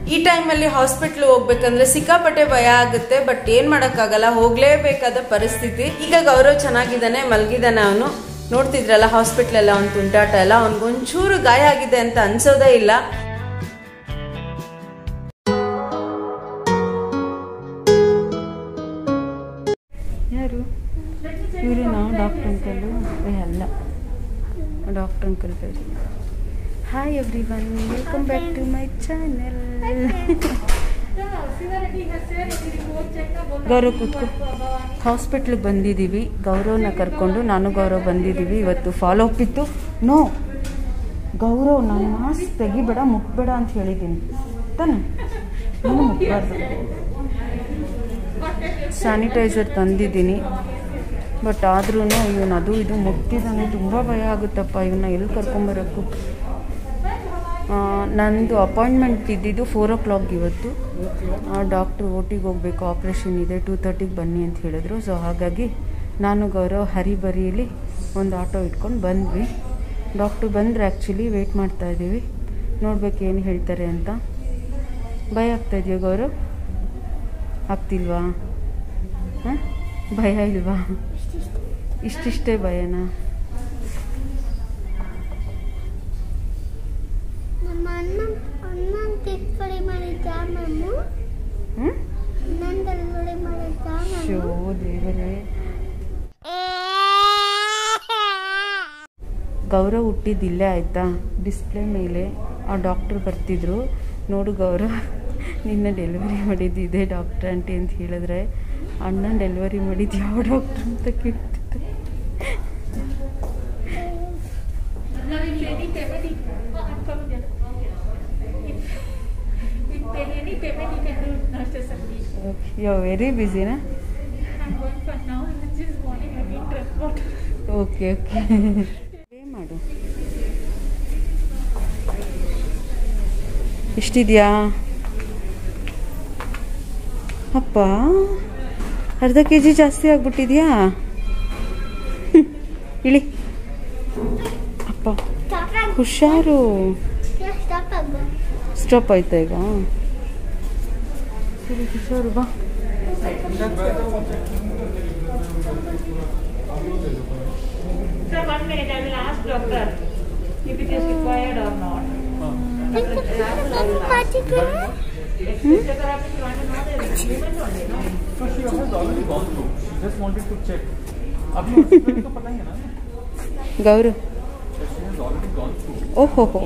ಈ ಟೈಮಲ್ಲಿ ಹಾಸ್ಪಿಟ್ಲ್ ಹೋಗ್ಬೇಕಂದ್ರೆ ಸಿಕ್ಕಾಪಟ್ಟೆ ಭಯ ಆಗುತ್ತೆ. ಬಟ್ ಏನ್ ಮಾಡಕ್ಕಾಗಲ್ಲ, ಹೋಗ್ಲೇಬೇಕಾದ ಪರಿಸ್ಥಿತಿ. ಈಗ ಗೌರವ್ ಚೆನ್ನಾಗಿದ್ದಾನೆ, ಮಲಗಿದ್ದಾನೆ. ಅವನು ನೋಡ್ತಿದ್ರಲ್ಲ ಹಾಸ್ಪಿಟ್ಲ್ ಎಲ್ಲ ಅವ್ನು ತುಂಟಾಟ ಎಲ್ಲ. ಅವ್ನಿಗೊಂಚೂರು ಗಾಯ ಆಗಿದೆ ಅಂತ ಅನ್ಸೋದೇ ಇಲ್ಲ. ಯಾರು ಇವರು? ನಾವು ಡಾಕ್ಟರ್ ಅಂಕಲು ಅಲ್ಲ, ಡಾಕ್ಟರ್ ಅಂಕಲ್ ಬೇರೆ. Hi everyone, welcome back to my channel. Gaurav ಕೂತ್ಕೊ. ಹಾಸ್ಪಿಟ್ಲಿಗೆ ಬಂದಿದ್ದೀವಿ, ಗೌರವ್ನ ಕರ್ಕೊಂಡು ನಾನು ಗೌರವ್ ಬಂದಿದ್ದೀವಿ. ಇವತ್ತು ಫಾಲೋ ಅಪ್ ಇತ್ತು. ನೋ ಗೌರವ್, ನಾನು ಮಾಸ್ಕ್ ತೆಗಿಬೇಡ, ಮುಟ್ಬೇಡ ಅಂತ ಹೇಳಿದ್ದೀನಿ ತಾನೆ, ನಾನು ಮುಟ್ಬಾರ್ದು. ಸ್ಯಾನಿಟೈಸರ್ ತಂದಿದ್ದೀನಿ, ಬಟ್ ಆದ್ರೂ ಇವನು ಅದು ಇದು ಮುಟ್ತಿದ್ದಾನೆ. ತುಂಬ ಭಯ ಆಗುತ್ತಪ್ಪ ಇವನ್ನ ಎಲ್ಲಿ ಕರ್ಕೊಂಬರೋಕ್ಕೂ. ನಂದು ಅಪಾಯಿಂಟ್ಮೆಂಟ್ ಇದ್ದಿದ್ದು 4 o'clock ಇವತ್ತು. ಡಾಕ್ಟ್ರು ಓಟಿಗೆ ಹೋಗಬೇಕು, ಆಪ್ರೇಷನ್ ಇದೆ, 2:30ಗೆ ಬನ್ನಿ ಅಂತ ಹೇಳಿದ್ರು. ಸೊ ಹಾಗಾಗಿ ನಾನು ಗೌರವ್ ಹರಿಬರಿಯಲ್ಲಿ ಒಂದು ಆಟೋ ಇಟ್ಕೊಂಡು ಬಂದ್ವಿ. ಡಾಕ್ಟ್ರು ಬಂದರೆ ಆ್ಯಕ್ಚುಲಿ ವೆಯ್ಟ್ ಮಾಡ್ತಾಯಿದ್ದೀವಿ, ನೋಡ್ಬೇಕು ಏನು ಹೇಳ್ತಾರೆ ಅಂತ. ಭಯ ಆಗ್ತಾಯಿದೆಯಾ ಗೌರವ್? ಆಗ್ತಿಲ್ವಾ? ಹಾಂ, ಭಯ ಇಲ್ವಾ? ಇಷ್ಟಿಷ್ಟೇ ಭಯನಾ? ಶೋ ದೇವರೇ. ಗೌರವ್ ಹುಟ್ಟಿದ್ದಿಲ್ಲೇ ಆಯಿತಾ, ಡಿಸ್ಪ್ಲೇ ಮೇಲೆ ಆ ಡಾಕ್ಟ್ರು ಬರ್ತಿದ್ರು. ನೋಡು ಗೌರವ್, ನಿನ್ನ ಡೆಲಿವರಿ ಮಾಡಿದ್ದು ಇದೇ ಡಾಕ್ಟ್ರ್ ಆಂಟಿ ಅಂತ ಹೇಳಿದ್ರೆ, ಅಣ್ಣನ ಡೆಲಿವರಿ ಮಾಡಿದ್ದು ಯಾವ ಡಾಕ್ಟ್ರು ಅಂತ ಕೇಳ್ತಿದ್ದೆ. ಯು ಆರ್ ವೆರಿ ಬಿಸಿನಾ? ಓಕೆ ಓಕೆ, ಪೇ ಮಾಡು. ಎಷ್ಟಿದೆಯಾ ಅಪ್ಪ? ಅರ್ಧ kg ಜಾಸ್ತಿ ಆಗ್ಬಿಟ್ಟಿದ್ಯಾ? ಇಳಿ ಅಪ್ಪ, ಹುಷಾರು. ಸ್ಟಾಪ್ ಆಯ್ತಾ ಈಗ? ಸರಿ ಹುಷಾರು, ಬಾ. ಗೌರವ್, ಓಹೋ ಹೋ,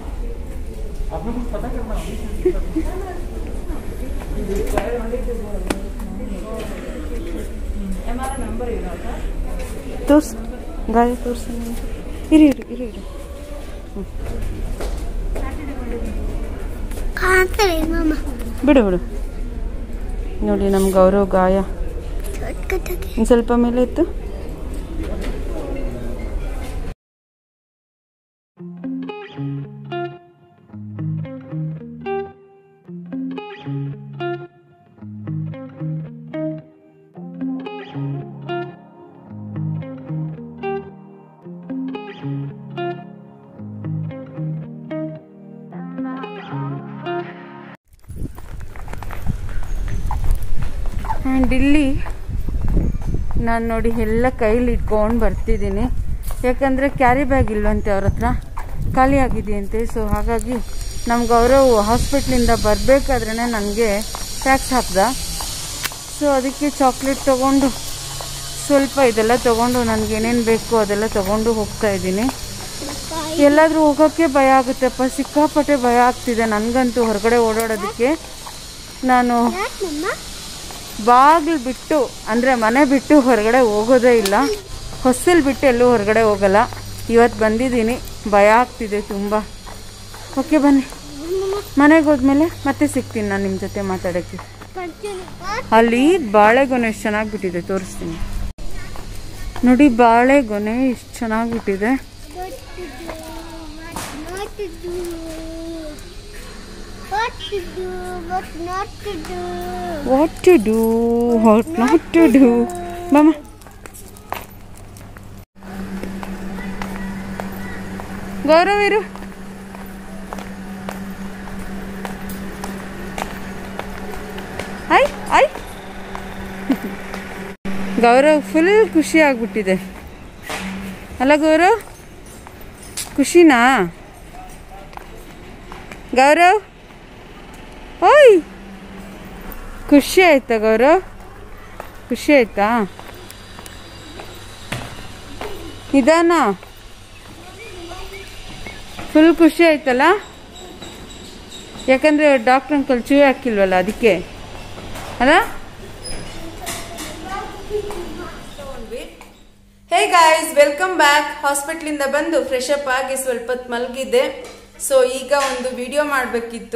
ತೋರ್ಸು ಗಾಯ, ತೋರ್ಸು. ಇರಿ ಇರಿ ಇರಿ ಇರಿ. ಬಿಡು ಬಿಡು. ನೋಡಿ ನಮ್ಮ ಗೌರವ್ ಗಾಯ ಒಂದು ಸ್ವಲ್ಪ ಮೇಲೆ ಇತ್ತು. ಆ್ಯಂಡ್ ಇಲ್ಲಿ ನಾನು ನೋಡಿ ಎಲ್ಲ ಕೈಲಿ ಇಟ್ಕೊಂಡು ಬರ್ತಿದ್ದೀನಿ. ಯಾಕಂದರೆ ಕ್ಯಾರಿ ಬ್ಯಾಗ್ ಇಲ್ವಂತೆ ಅವ್ರ ಹತ್ರ, ಖಾಲಿ ಆಗಿದೆಯಂತೆ. ಸೊ ಹಾಗಾಗಿ ನಮ್ಮ ಗೌರವ್ ಹಾಸ್ಪಿಟ್ಲಿಂದ ಬರಬೇಕಾದ್ರೇ ನನಗೆ ಟ್ಯಾಕ್ಸ್ ಹಾಕ್ದ. ಸೊ ಅದಕ್ಕೆ ಚಾಕ್ಲೇಟ್ ತೊಗೊಂಡು, ಸ್ವಲ್ಪ ಇದೆಲ್ಲ ತೊಗೊಂಡು, ನನಗೇನೇನು ಬೇಕು ಅದೆಲ್ಲ ತೊಗೊಂಡು ಹೋಗ್ತಾ ಇದ್ದೀನಿ. ಎಲ್ಲಾದರೂ ಹೋಗೋಕ್ಕೆ ಭಯ ಆಗುತ್ತಪ್ಪ, ಸಿಕ್ಕಾಪಟ್ಟೆ ಭಯ ಆಗ್ತಿದೆ ನನಗಂತೂ ಹೊರಗಡೆ ಓಡಾಡೋದಕ್ಕೆ. ನಾನು ಬಾಗಿಲು ಬಿಟ್ಟು ಅಂದರೆ ಮನೆ ಬಿಟ್ಟು ಹೊರಗಡೆ ಹೋಗೋದೇ ಇಲ್ಲ, ಹೊಸ್ಸಲ್ ಬಿಟ್ಟು ಎಲ್ಲೂ ಹೊರಗಡೆ ಹೋಗಲ್ಲ. ಇವತ್ತು ಬಂದಿದ್ದೀನಿ, ಭಯ ಆಗ್ತಿದೆ ತುಂಬ. ಓಕೆ ಬನ್ನಿ, ಮನೆಗೆ ಹೋದ್ಮೇಲೆ ಮತ್ತೆ ಸಿಗ್ತೀನಿ ನಾನು ನಿಮ್ಮ ಜೊತೆ ಮಾತಾಡೋಕ್ಕೆ. ಅಲ್ಲಿ ಬಾಳೆಗೊನೆ ಎಷ್ಟು ಚೆನ್ನಾಗಿಬಿಟ್ಟಿದೆ, ತೋರಿಸ್ತೀನಿ ನೋಡಿ. ಬಾಳೆಗೊನೆ ಎಷ್ಟು ಚೆನ್ನಾಗಿಬಿಟ್ಟಿದೆ. What to do, what not to do. Mama. Gaurav ಇರು. ಆಯ್ ಗೌರವ್ ಫುಲ್ ಖುಷಿ ಆಗ್ಬಿಟ್ಟಿದೆ ಅಲ್ಲ ಗೌರವ್, ಖುಷಿನಾ ಗೌರವ್? ಓಯ್ ಖುಷಿ ಆಯ್ತಾ ಗೌರವ್? ಖುಷಿ ಆಯ್ತಾ? ನಿಧಾನ, ಫುಲ್ ಖುಷಿ ಆಯ್ತಲ್ಲ? ಯಾಕಂದರೆ ಡಾಕ್ಟ್ರ್ ಅಂಕಲ್ ಚೂ ಹಾಕಿಲ್ವಲ್ಲ ಅದಕ್ಕೆ ಅಲ್ಲ? Hey guys, welcome back. ಹಾಸ್ಪಿಟ್ಲಿಂದ ಬಂದು ಫ್ರೆಶ್ ಅಪ್ ಆಗಿ ಸ್ವಲ್ಪ ಹೊತ್ತು ಮಲಗಿದ್ದೆ. ಸೊ ಈಗ ಒಂದು ವಿಡಿಯೋ ಮಾಡಬೇಕಿತ್ತು,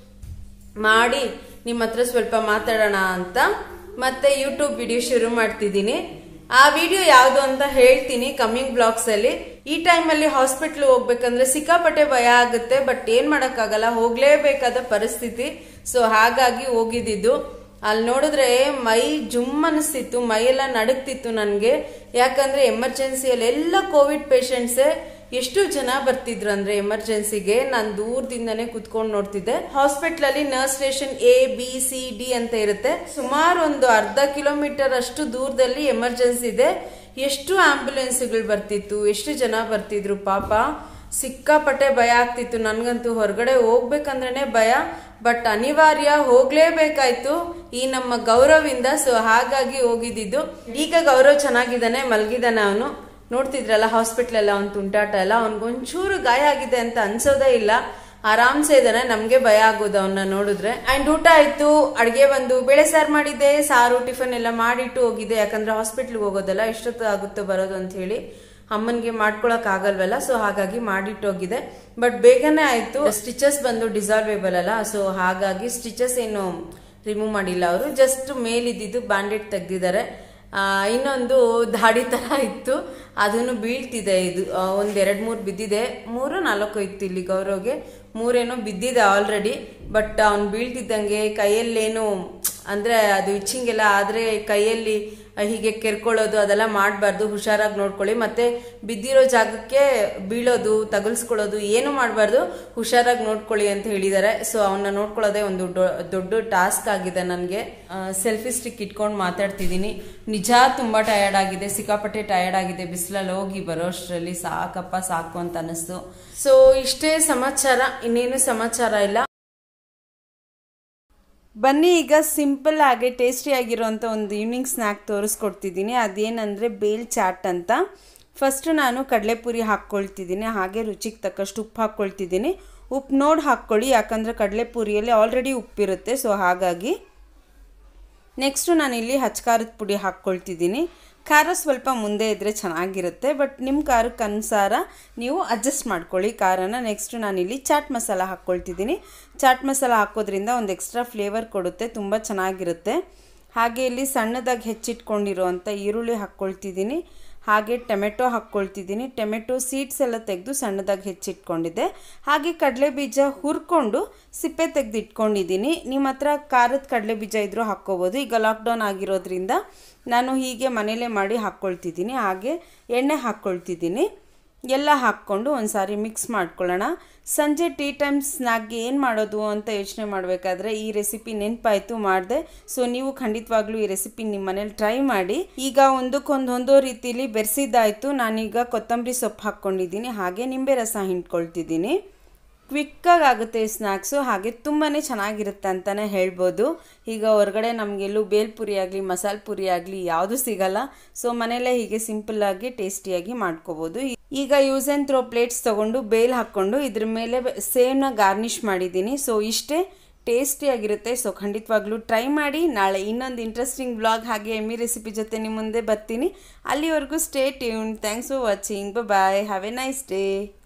ಮಾಡಿ ನಿಮ್ಮ ಹತ್ರ ಸ್ವಲ್ಪ ಮಾತಾಡೋಣ ಅಂತ ಮತ್ತೆ ಯೂಟ್ಯೂಬ್ ವಿಡಿಯೋ ಶುರು ಮಾಡ್ತಿದ್ದೀನಿ. ಆ ವಿಡಿಯೋ ಯಾವುದು ಅಂತ ಹೇಳ್ತೀನಿ ಕಮ್ಮಿಂಗ್ ಬ್ಲಾಗ್ಸ್ ಅಲ್ಲಿ. ಈ ಟೈಮಲ್ಲಿ ಹಾಸ್ಪಿಟ್ಲ್ ಹೋಗ್ಬೇಕಂದ್ರೆ ಸಿಕ್ಕಾಪಟ್ಟೆ ಭಯ ಆಗುತ್ತೆ, ಬಟ್ ಏನ್ ಮಾಡಕ್ಕಾಗಲ್ಲ, ಹೋಗ್ಲೇಬೇಕಾದ ಪರಿಸ್ಥಿತಿ. ಸೊ ಹಾಗಾಗಿ ಹೋಗಿದ್ದು. ಅಲ್ಲಿ ನೋಡಿದ್ರೆ ಮೈ ಜುಮ್ ಅನಿಸ್ತಿತ್ತು, ಮೈ ಎಲ್ಲ ನಡುಗ್ತಿತ್ತು ನನಗೆ. ಯಾಕಂದ್ರೆ ಎಮರ್ಜೆನ್ಸಿಯಲ್ಲಿ ಎಲ್ಲ ಕೋವಿಡ್ ಪೇಷಂಟ್ಸೇ, ಎಷ್ಟು ಜನ ಬರ್ತಿದ್ರು ಅಂದ್ರೆ ಎಮರ್ಜೆನ್ಸಿಗೆ. ನಾನು ದೂರದಿಂದನೇ ಕುತ್ಕೊಂಡು ನೋಡ್ತಿದ್ದೆ. ಹಾಸ್ಪಿಟಲ್ ಅಲ್ಲಿ nurse station A, B, C, D ಅಂತ ಇರುತ್ತೆ. ಸುಮಾರು ಒಂದು ಅರ್ಧ ಕಿಲೋಮೀಟರ್ ಅಷ್ಟು ದೂರದಲ್ಲಿ ಎಮರ್ಜೆನ್ಸಿ ಇದೆ. ಎಷ್ಟು ಆಂಬ್ಯುಲೆನ್ಸ್ಗಳು ಬರ್ತಿತ್ತು, ಎಷ್ಟು ಜನ ಬರ್ತಿದ್ರು ಪಾಪ. ಸಿಕ್ಕಾಪಟ್ಟೆ ಭಯ ಆಗ್ತಿತ್ತು ನನ್ಗಂತೂ. ಹೊರಗಡೆ ಹೋಗ್ಬೇಕಂದ್ರೇನೆ ಭಯ, ಬಟ್ ಅನಿವಾರ್ಯ, ಹೋಗ್ಲೇಬೇಕಾಯ್ತು ಈ ನಮ್ಮ ಗೌರವಿಂದ. ಸೊ ಹಾಗಾಗಿ ಹೋಗಿದ್ದು. ಈಗ ಗೌರವ್ ಚೆನ್ನಾಗಿದ್ದಾನೆ, ಮಲಗಿದ್ದಾನೆ. ಅವನು ನೋಡ್ತಿದ್ರಲ್ಲ ಹಾಸ್ಪಿಟ್ಲ್ ಎಲ್ಲ ಅವ್ನು ತುಂಟಾಟ ಎಲ್ಲ. ಅವ್ನಿಗೊಂಚೂರು ಗಾಯ ಆಗಿದೆ ಅಂತ ಅನ್ಸೋದೇ ಇಲ್ಲ, ಆರಾಮ್ಸೆ ಇದ್ದಾನೆ. ನಮ್ಗೆ ಭಯ ಆಗೋದು ಅವನ್ನ ನೋಡಿದ್ರೆ. ಅಂಡ್ ಊಟ ಆಯ್ತು, ಅಡ್ಗೆ ಬಂದು ಬೇಳೆ ಸಾರು ಮಾಡಿದ್ದೆ, ಸಾರು ಟಿಫನ್ ಎಲ್ಲ ಮಾಡಿಟ್ಟು ಹೋಗಿದ್ದೆ. ಯಾಕಂದ್ರೆ ಹಾಸ್ಪಿಟ್ಲ್ಗೆ ಹೋಗೋದಲ್ಲ, ಎಷ್ಟೊತ್ತು ಆಗುತ್ತೋ ಬರೋದು ಅಂತ ಹೇಳಿ ಅಮ್ಮನ್ಗೆ ಮಾಡ್ಕೊಳಕ್ ಆಗಲ್ವಲ್ಲ. ಸೊ ಹಾಗಾಗಿ ಮಾಡಿಟ್ಟು ಹೋಗಿದೆ, ಬಟ್ ಬೇಗನೆ ಆಯ್ತು. ಸ್ಟಿಚಸ್ ಬಂದು ಡಿಸಾಲ್ವೇಬಲ್ ಅಲ್ಲ, ಸೊ ಹಾಗಾಗಿ ಸ್ಟಿಚಸ್ ಏನು ರಿಮೂವ್ ಮಾಡಿಲ್ಲ ಅವರು, ಜಸ್ಟ್ ಮೇಲಿದ್ದು ಬ್ಯಾಂಡೇಡ್ ತೆಗ್ದಿದ್ದಾರೆ. ಇನ್ನೊಂದು ದಾಡಿ ತರ ಇತ್ತು, ಅದನ್ನು ಬೀಳ್ತಿದೆ. ಇದು ಒಂದ್ 2-3 ಬಿದ್ದಿದೆ, 3-4 ಇತ್ತು ಇಲ್ಲಿ ಗೌರವ್ಗೆ. 3 ಬಿದ್ದಿದೆ ಆಲ್ರೆಡಿ, ಬಟ್ ಅವ್ನು ಬೀಳ್ತಿದ್ದಂಗೆ ಕೈಯಲ್ಲೇನು ಅಂದ್ರೆ ಅದು ಇಚ್ಚಿಂಗ್ ಎಲ್ಲ ಆದ್ರೆ ಕೈಯಲ್ಲಿ ಹೀಗೆ ಕೆರ್ಕೊಳ್ಳೋದು ಅದೆಲ್ಲ ಮಾಡಬಾರ್ದು, ಹುಷಾರಾಗಿ ನೋಡ್ಕೊಳ್ಳಿ. ಮತ್ತೆ ಬಿದ್ದಿರೋ ಜಾಗಕ್ಕೆ ಬೀಳೋದು, ತಗಲ್ಸ್ಕೊಳ್ಳೋದು ಏನು ಮಾಡಬಾರ್ದು, ಹುಷಾರಾಗಿ ನೋಡ್ಕೊಳ್ಳಿ ಅಂತ ಹೇಳಿದ್ದಾರೆ. ಸೊ ಅವನ್ನ ನೋಡ್ಕೊಳ್ಳೋದೇ ಒಂದು ದೊಡ್ಡ ಟಾಸ್ಕ್ ಆಗಿದೆ ನನಗೆ. ಸೆಲ್ಫಿ ಸ್ಟಿಕ್ ಇಟ್ಕೊಂಡು ಮಾತಾಡ್ತಿದ್ದೀನಿ. ನಿಜ ತುಂಬಾ ಟಯರ್ಡ್ ಆಗಿದೆ, ಸಿಕ್ಕಾಪಟ್ಟೆ ಟಯರ್ಡ್ ಆಗಿದೆ. ಬಿಸಿಲಲ್ಲಿ ಹೋಗಿ ಬರೋಷ್ಟರಲ್ಲಿ ಸಾಕಪ್ಪ ಸಾಕು ಅಂತ ಅನಿಸ್ತು. ಸೊ ಇಷ್ಟೇ ಸಮಾಚಾರ, ಇನ್ನೇನು ಸಮಾಚಾರ ಇಲ್ಲ. ಬನ್ನಿ ಈಗ ಸಿಂಪಲ್ ಆಗಿ ಟೇಸ್ಟಿ ಆಗಿರೋಂಥ ಒಂದು ಈವ್ನಿಂಗ್ ಸ್ನ್ಯಾಕ್ ತೋರಿಸ್ಕೊಡ್ತಿದ್ದೀನಿ. ಅದೇನಂದರೆ ಬೇಲ್ ಚಾಟ್ ಅಂತ. ಫಸ್ಟ್ ನಾನು ಕಡಲೆಪುರಿ ಹಾಕ್ಕೊಳ್ತಿದ್ದೀನಿ, ಹಾಗೆ ರುಚಿಗೆ ತಕ್ಕಷ್ಟು ಉಪ್ಪು ಹಾಕ್ಕೊಳ್ತಿದ್ದೀನಿ. ಉಪ್ಪು ನೋಡಿ ಹಾಕ್ಕೊಳ್ಳಿ, ಯಾಕಂದರೆ ಕಡಲೆಪುರಿಯಲ್ಲಿ ಆಲ್ರೆಡಿ ಉಪ್ಪಿರುತ್ತೆ. ಸೊ ಹಾಗಾಗಿ ನೆಕ್ಸ್ಟು ನಾನಿಲ್ಲಿ ಹಚ್ಕಾರದ ಪುಡಿ ಹಾಕ್ಕೊಳ್ತಿದ್ದೀನಿ. ಖಾರ ಸ್ವಲ್ಪ ಮುಂದೆ ಇದ್ದರೆ ಚೆನ್ನಾಗಿರುತ್ತೆ, ಬಟ್ ನಿಮ್ಮ ಖಾರಕ್ಕೆ ಅನುಸಾರ ನೀವು ಅಡ್ಜಸ್ಟ್ ಮಾಡ್ಕೊಳ್ಳಿ ಖಾರನ. ನೆಕ್ಸ್ಟು ನಾನಿಲ್ಲಿ ಚಾಟ್ ಮಸಾಲ ಹಾಕ್ಕೊಳ್ತಿದ್ದೀನಿ. ಚಾಟ್ ಮಸಾಲ ಹಾಕೋದ್ರಿಂದ ಒಂದು ಎಕ್ಸ್ಟ್ರಾ ಫ್ಲೇವರ್ ಕೊಡುತ್ತೆ, ತುಂಬ ಚೆನ್ನಾಗಿರುತ್ತೆ. ಹಾಗೆ ಇಲ್ಲಿ ಸಣ್ಣದಾಗಿ ಹೆಚ್ಚಿಟ್ಕೊಂಡಿರೋವಂಥ ಈರುಳ್ಳಿ ಹಾಕ್ಕೊಳ್ತಿದ್ದೀನಿ. ಹಾಗೆ ಟೊಮೆಟೊ ಹಾಕ್ಕೊಳ್ತಿದ್ದೀನಿ. ಟೊಮೆಟೊ ಸೀಡ್ಸ್ ಎಲ್ಲ ತೆಗೆದು ಸಣ್ಣದಾಗಿ ಹೆಚ್ಚಿಟ್ಕೊಂಡಿದ್ದೆ. ಹಾಗೆ ಕಡಲೆ ಬೀಜ ಹುರ್ಕೊಂಡು ಸಿಪ್ಪೆ ತೆಗೆದು ಇಟ್ಕೊಂಡಿದ್ದೀನಿ. ನಿಮ್ಮ ಹತ್ರ ಖಾರದ ಕಡಲೆ ಬೀಜ ಇದ್ರೂ ಹಾಕ್ಕೋಬೋದು. ಈಗ ಲಾಕ್ಡೌನ್ ಆಗಿರೋದ್ರಿಂದ ನಾನು ಹೀಗೆ ಮನೇಲೇ ಮಾಡಿ ಹಾಕ್ಕೊಳ್ತಿದ್ದೀನಿ. ಹಾಗೆ ಎಣ್ಣೆ ಹಾಕ್ಕೊಳ್ತಿದ್ದೀನಿ. ಎಲ್ಲ ಹಾಕ್ಕೊಂಡು ಒಂದು ಸಾರಿ ಮಿಕ್ಸ್ ಮಾಡ್ಕೊಳ್ಳೋಣ. ಸಂಜೆ ಟೀ ಟೈಮ್ ಸ್ನ್ಯಾಕ್ಗೆ ಏನು ಮಾಡೋದು ಅಂತ ಯೋಚನೆ ಮಾಡಬೇಕಾದ್ರೆ ಈ ರೆಸಿಪಿ ನೆನಪಾಯಿತು, ಮಾಡಿದೆ. ಸೊ ನೀವು ಖಂಡಿತವಾಗ್ಲೂ ಈ ರೆಸಿಪಿ ನಿಮ್ಮ ಮನೇಲಿ ಟ್ರೈ ಮಾಡಿ. ಈಗ ಒಂದಕ್ಕೊಂದು ಹೊಂದೋ ರೀತಿಲಿ ಬೆರೆಸಿದ್ದಾಯಿತು. ನಾನೀಗ ಕೊತ್ತಂಬರಿ ಸೊಪ್ಪು ಹಾಕ್ಕೊಂಡಿದ್ದೀನಿ, ಹಾಗೆ ನಿಂಬೆ ರಸ ಹಿಂಡ್ಕೊಳ್ತಿದ್ದೀನಿ. ಕ್ವಿಕ್ಕಾಗಿ ಆಗುತ್ತೆ ಈ ಸ್ನ್ಯಾಕ್ಸು, ಹಾಗೆ ತುಂಬಾ ಚೆನ್ನಾಗಿರುತ್ತೆ ಅಂತಲೇ ಹೇಳ್ಬೋದು. ಈಗ ಹೊರಗಡೆ ನಮಗೆಲ್ಲೂ ಬೇಲ್ಪುರಿ ಆಗಲಿ ಮಸಾಲೆ ಪುರಿ ಆಗಲಿ ಯಾವುದೂ ಸಿಗಲ್ಲ. ಸೊ ಮನೆಯಲ್ಲೇ ಹೀಗೆ ಸಿಂಪಲ್ಲಾಗಿ ಟೇಸ್ಟಿಯಾಗಿ ಮಾಡ್ಕೋಬೋದು. ಈಗ ಯೂಸ್ ಆ್ಯಂಡ್ ಥ್ರೋ ಪ್ಲೇಟ್ಸ್ ತೊಗೊಂಡು ಬೇಲ್ ಹಾಕ್ಕೊಂಡು ಇದ್ರ ಮೇಲೆ ಸೇಮ್ನ ಗಾರ್ನಿಷ್ ಮಾಡಿದ್ದೀನಿ. ಸೊ ಇಷ್ಟೇ, ಟೇಸ್ಟಿಯಾಗಿರುತ್ತೆ. ಸೊ ಖಂಡಿತವಾಗ್ಲೂ ಟ್ರೈ ಮಾಡಿ. ನಾಳೆ ಇನ್ನೊಂದು ಇಂಟ್ರೆಸ್ಟಿಂಗ್ ವ್ಲಾಗ್ ಹಾಗೆ ಎಮ್ಮಿ ರೆಸಿಪಿ ಜೊತೆ ನಿಮ್ಮ ಮುಂದೆ ಬರ್ತೀನಿ. ಅಲ್ಲಿವರೆಗೂ stay tune. Thanks for watching. Bye. Have a nice day.